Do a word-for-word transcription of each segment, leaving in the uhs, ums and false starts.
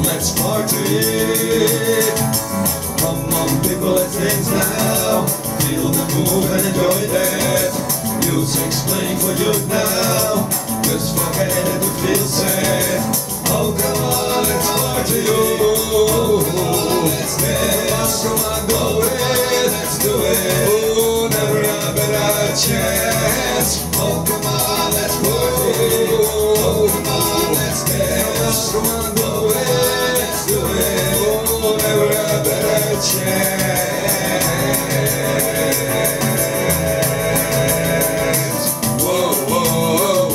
let's party. Come on people, let's dance now. Feel the move and enjoy that. Music's playing for you now. Just forget it, you feel sad. Oh come on, let's party. Oh, let's dance. Come on, go it, let's do it. Oh, never a better chance. Oh come on, let's party. Oh come on, let's dance. Come on, go it, let's do it. Oh, never a better chance. Whoa, whoa, whoa.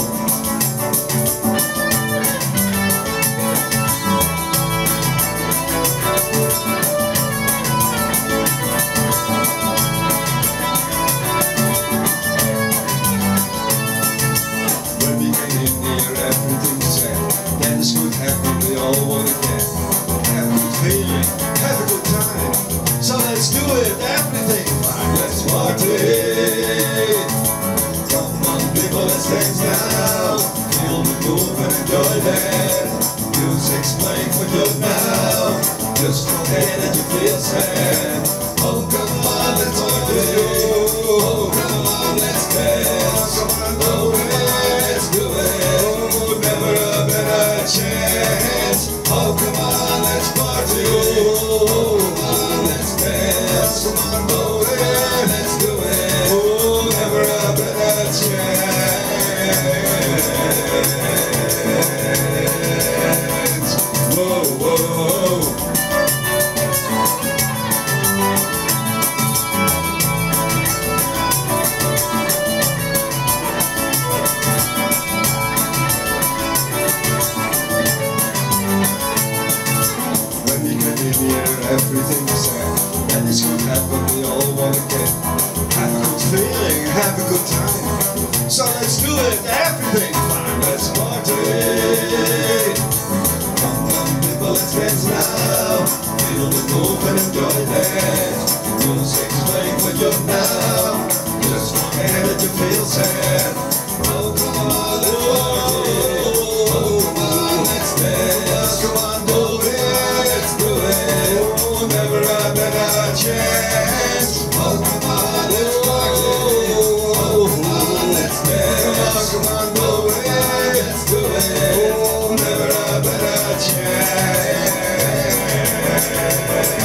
When we get in here, everything's set. Then it's good happen, we all wanna get. Have a good feeling, have a good time. So let's do it, everything fine. Let's party. Come on people, let's dance now. Feel the move and enjoy that. Music's playing for you now. Just forget that you feel sad. Oh come on, let's party. Oh come on, let's dance. Come on, go let's do it. Oh, never a better chance. Oh come on, let's party. Oh come on, let's dance. Come on, go let's do it. Oh, never a better chance. Whoa, whoa, whoa. When we get in here, everything's set. And it's good happen, we all wanna get. Have a good feeling, have a good time. So let's do it, everything fine, let's party. Come on people, let's dance now. Feel the move and enjoy that. Music's playing for you now. Just forget that you feel sad. Oh come on, let's party. Oh come on, let's dance. Come on, go let's do it. Oh, never a better chance. Oh come on, let's party. Oh come on, let's dance. Come on, go let's do it. Oh, never a better chance.